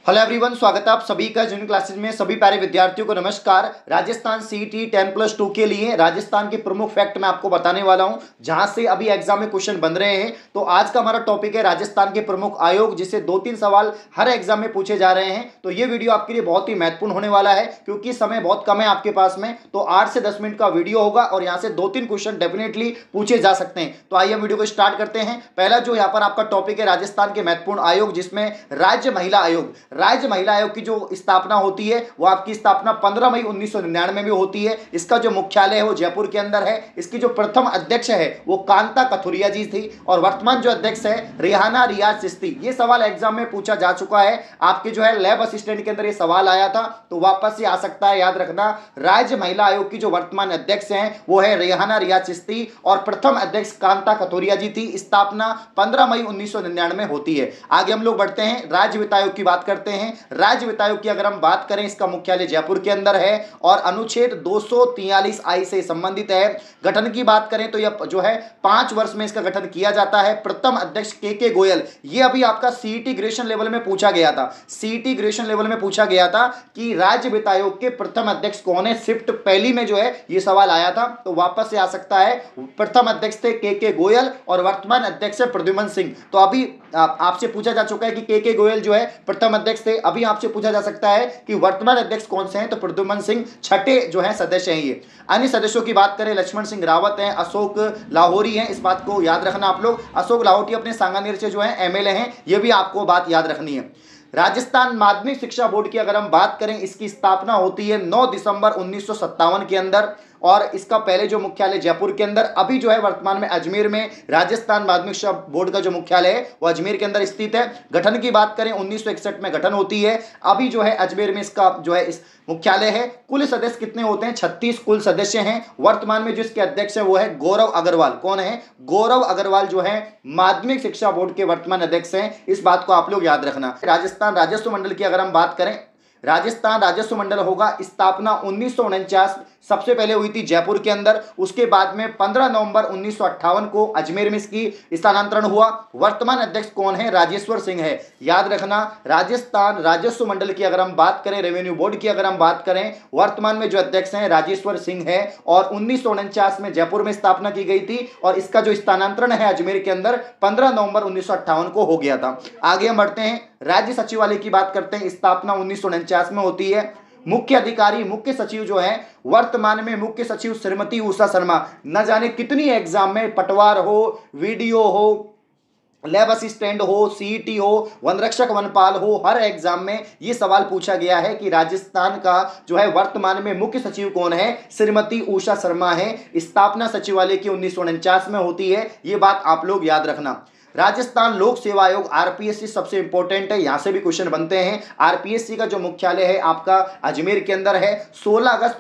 Hello everyone, स्वागत है आप सभी का जूनियर क्लासेज में। सभी प्यारे विद्यार्थियों को नमस्कार। राजस्थान सीईटी 10+2 के लिए राजस्थान के प्रमुख फैक्ट मैं आपको बताने वाला हूं, जहां से अभी एग्जाम में क्वेश्चन बन रहे हैं। तो आज का हमारा टॉपिक है राजस्थान के प्रमुख आयोग, जिससे 2-3 सवाल हर एग्जाम में पूछे जा रहे हैं। तो ये वीडियो आपके लिए बहुत ही महत्वपूर्ण होने वाला है, क्योंकि समय बहुत कम है आपके पास में। तो 8 से 10 मिनट का वीडियो होगा और यहाँ से 2-3 क्वेश्चन डेफिनेटली पूछे जा सकते हैं। तो आइए वीडियो को स्टार्ट करते हैं। पहला जो यहाँ पर आपका टॉपिक है राजस्थान के महत्वपूर्ण आयोग, जिसमें राज्य महिला आयोग की जो स्थापना होती है वो आपकी स्थापना 15 मई 1999 में होती है। इसका जो मुख्यालय है वो जयपुर के अंदर है। इसकी जो प्रथम अध्यक्ष है वो कांता कथुरिया जी थी और वर्तमान जो अध्यक्ष है रेहाना रियाज चिश्ती। ये सवाल एग्जाम में पूछा जा चुका है। आपके जो है लैब असिस्टेंट के अंदर ये सवाल आया था, तो वापस से आ सकता है, याद रखना। राज्य महिला आयोग की जो वर्तमान अध्यक्ष हैं वो है रेहाना रियाज चिश्ती और प्रथम अध्यक्ष कांता कथुरिया जी थी। स्थापना 15 मई 1999 में होती है। आगे हम लोग बढ़ते हैं, राज्य वित्त आयोग की बात करते हैं। राज्य वित्त आयोग की अगर हम बात करें, इसका मुख्यालय जयपुर के अंदर है और अनुच्छेद 243 आई से संबंधित है। गठन की बात करें तो यह जो है 5 वर्ष में इसका गठन किया जाता है। प्रथम अध्यक्ष के गोयल। यह अभी आपका सीईटी ग्रेजुएशन लेवल में पूछा गया था। सीईटी ग्रेजुएशन लेवल में पूछा गया था कि राज्य वित्त आयोग के प्रथम अध्यक्ष कौन है। शिफ्ट पहली में जो है यह सवाल आया था, तो वापस से आ सकता है। प्रथम अध्यक्ष थे के गोयल और वर्तमान अध्यक्ष है प्रद्युमन सिंह। तो अभी आपसे पूछा जा चुका है कि के गोयल जो है प्रथम अध्यक्ष थे। अभी आपसे पूछा जा सकता है कि वर्तमान अध्यक्ष कौन से हैं, तो प्रद्युमन सिंह छठे जो है सदस्य हैं। ये अन्य सदस्यों की बात करें, लक्ष्मण सिंह रावत हैं, अशोक लाहौरी हैं। इस बात को याद रखना आप लोग। अशोक लाहौरी अपने सांगानेर से जो है एमएलए हैं, ये भी आपको बात याद रखनी है। राजस्थान माध्यमिक शिक्षा बोर्ड की अगर हम बात करें, इसकी स्थापना होती है 9 दिसंबर 1957 के अंदर और इसका पहले जो मुख्यालय जयपुर के अंदर, अभी जो है वर्तमान में अजमेर में राजस्थान माध्यमिक शिक्षा बोर्ड का जो मुख्यालय है वो अजमेर के अंदर स्थित है। गठन की बात करें 1961 में गठन होती है। अभी जो है अजमेर में इसका जो है इस मुख्यालय है। कुल सदस्य कितने होते हैं? 36 कुल सदस्य हैं। वर्तमान में जो इसके अध्यक्ष है वो है गौरव अग्रवाल। कौन है? गौरव अग्रवाल जो है माध्यमिक शिक्षा बोर्ड के वर्तमान अध्यक्ष हैं। इस बात को आप लोग याद रखना। राजस्थान राजस्व मंडल की अगर हम बात करें, राजस्थान राजस्व मंडल होगा, स्थापना 1949 सबसे पहले हुई थी जयपुर के अंदर। उसके बाद में 15 नवंबर 1958 को अजमेर में इसकी स्थानांतरण हुआ। वर्तमान अध्यक्ष कौन है? राजेश्वर सिंह है। याद रखना, राजस्थान राजस्व मंडल की अगर हम बात करें, रेवेन्यू बोर्ड की अगर हम बात करें, वर्तमान में जो अध्यक्ष हैं राजेश्वर सिंह है और 1949 में जयपुर में स्थापना की गई थी और इसका जो स्थानांतरण है अजमेर के अंदर 15 नवंबर 1958 को हो गया था। आगे हम बढ़ते हैं, राज्य सचिवालय की बात करते हैं। स्थापना 1949 में होती है। मुख्य अधिकारी मुख्य सचिव जो है, वर्तमान में मुख्य सचिव श्रीमती उषा शर्मा। न जाने कितनी एग्जाम में पटवार हो, वीडियो हो, लैब असिस्टेंट हो, सीईटी हो, वन रक्षक वनपाल हो, हर एग्जाम में ये सवाल पूछा गया है कि राजस्थान का जो है वर्तमान में मुख्य सचिव कौन है? श्रीमती उषा शर्मा है। स्थापना सचिवालय की 1949 में होती है। ये बात आप लोग याद रखना। राजस्थान लोक सेवा आयोग आरपीएससी सबसे इंपॉर्टेंट है, यहां से भी क्वेश्चन बनते हैं। आरपीएससी का जो मुख्यालय है आपका अजमेर के अंदर है। 16 अगस्त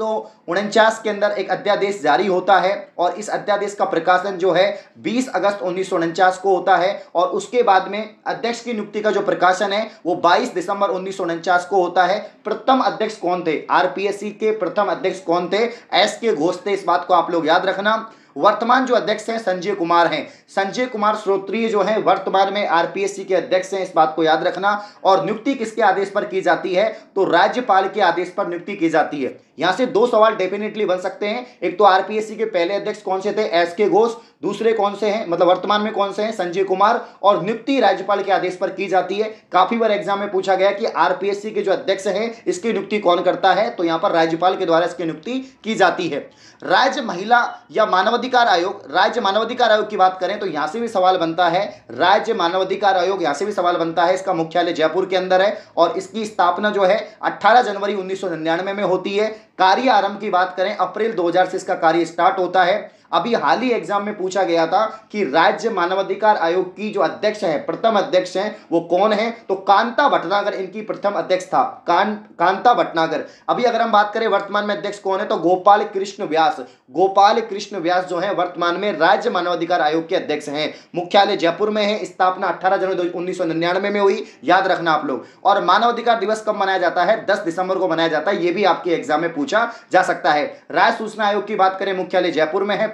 1949 के अंदर एक अध्यादेश जारी होता है और इस अध्यादेश का प्रकाशन जो है 20 अगस्त 1949 को होता है और उसके बाद में अध्यक्ष की नियुक्ति का जो प्रकाशन है वो 22 दिसंबर 1949 को होता है। प्रथम अध्यक्ष कौन थे? आरपीएससी के प्रथम अध्यक्ष कौन थे? एस के घोष थे। इस बात को आप लोग याद रखना। वर्तमान जो अध्यक्ष हैं संजय कुमार हैं। संजय कुमार श्रोत्रिय जो हैं वर्तमान में आरपीएससी के अध्यक्ष हैं। इस बात को याद रखना। और नियुक्ति किसके आदेश पर की जाती है? तो राज्यपाल के आदेश पर नियुक्ति की जाती है। यहां से 2 सवाल डेफिनेटली बन सकते हैं। एक तो आरपीएससी के पहले अध्यक्ष कौन से थे? एस के घोष। दूसरे कौन से हैं, मतलब वर्तमान में कौन से हैं? संजय कुमार। और नियुक्ति राज्यपाल के आदेश पर की जाती है। काफी बार एग्जाम में पूछा गया कि आरपीएससी के जो अध्यक्ष हैं इसकी नियुक्ति कौन करता है, तो यहां पर राज्यपाल के द्वारा इसकी नियुक्ति की जाती है। राज्य महिला या मानवाधिकार आयोग, राज्य मानवाधिकार आयोग की बात करें तो यहां से भी सवाल बनता है। राज्य मानवाधिकार आयोग, यहां से भी सवाल बनता है। इसका मुख्यालय जयपुर के अंदर है और इसकी स्थापना जो है 18 जनवरी 1999 में होती है। कार्य आरंभ की बात करें, अप्रैल 2000 से इसका कार्य स्टार्ट होता है। अभी हाल ही एग्जाम में पूछा गया था कि राज्य मानवाधिकार आयोग की जो अध्यक्ष है, प्रथम अध्यक्ष हैं, वो कौन है? तो कांता भटनागर इनकी प्रथम अध्यक्ष था। कांता भटनागर। अभी अगर हम बात करें वर्तमान में अध्यक्ष कौन है, तो गोपाल कृष्ण व्यास। गोपाल कृष्ण व्यास जो है वर्तमान में राज्य मानवाधिकार आयोग के अध्यक्ष हैं। मुख्यालय जयपुर में है। स्थापना 18 जनवरी 1999 में हुई। याद रखना आप लोग। और मानवाधिकार दिवस कब मनाया जाता है? 10 दिसंबर को मनाया जाता है। यह भी आपके एग्जाम में पूछा जा सकता है। राज्य सूचना आयोग की बात करें, मुख्यालय जयपुर में है।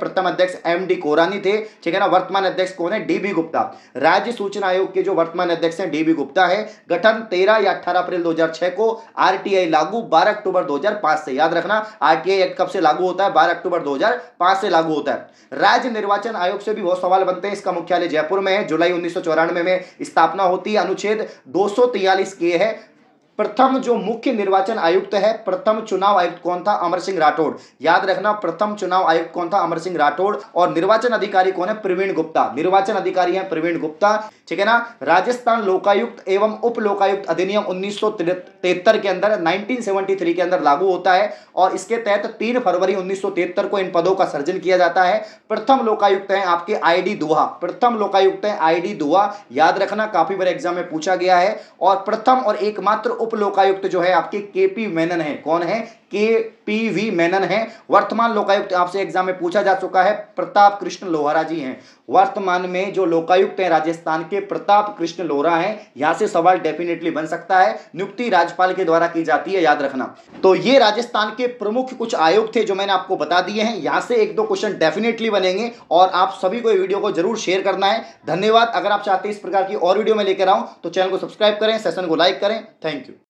प्रथम अध्यक्ष MD कोरानी थे, ठीक है ना। वर्तमान अध्यक्ष कौन है? DB गुप्ता। राज्य सूचना आयोग के जो वर्तमान अध्यक्ष हैं DB गुप्ता है। गठन 13 या 18 अप्रैल 2006 को। RTI लागू 12 अक्टूबर 2005 से। याद रखना RTI एक्ट कब से लागू होता है? 12 अक्टूबर 2005 से लागू होता है। राज्य निर्वाचन आयोग से भी बहुत सवाल बनते हैं। इसका मुख्यालय जयपुर में है। जुलाई 1994 में स्थापना होती है। अनुच्छेद 243 के है। प्रथम जो मुख्य निर्वाचन आयुक्त है, प्रथम चुनाव आयुक्त कौन था? अमर सिंह राठौड़। याद रखना प्रथम चुनाव आयुक्त कौन था? अमर सिंह राठौड़। और निर्वाचन अधिकारी कौन है? प्रवीण गुप्ता। निर्वाचन अधिकारी हैं प्रवीण गुप्ता, ठीक है ना। राजस्थान लोकायुक्त एवं उप लोकायुक्त अधिनियम 1973 के अंदर 1973 के अंदर लागू होता है और इसके तहत 3 फरवरी 1973 को इन पदों का सृजन किया जाता है। प्रथम लोकायुक्त हैं आपके ID दुहा। प्रथम लोकायुक्त हैं ID दुहा। याद रखना काफी बार एग्जाम में पूछा गया है। और प्रथम और एकमात्र उप लोकायुक्त जो है आपके KP मेनन है। कौन है? KPV मेनन है। वर्तमान लोकायुक्त आपसे एग्जाम में पूछा जा चुका है, प्रताप कृष्ण लोहारा जी हैं। वर्तमान में जो लोकायुक्त हैं राजस्थान के प्रताप कृष्ण लोहारा हैं। यहां से सवाल डेफिनेटली बन सकता है। नियुक्ति राज्यपाल के द्वारा की जाती है, याद रखना। तो ये राजस्थान के प्रमुख कुछ आयोग थे जो मैंने आपको बता दिए हैं। यहां से 1-2 क्वेश्चन डेफिनेटली बनेंगे और आप सभी को ये वीडियो को जरूर शेयर करना है। धन्यवाद। अगर आप चाहते हैं इस प्रकार की और वीडियो में लेकर आऊं तो चैनल को सब्सक्राइब करें, सेशन को लाइक करें। Thank you.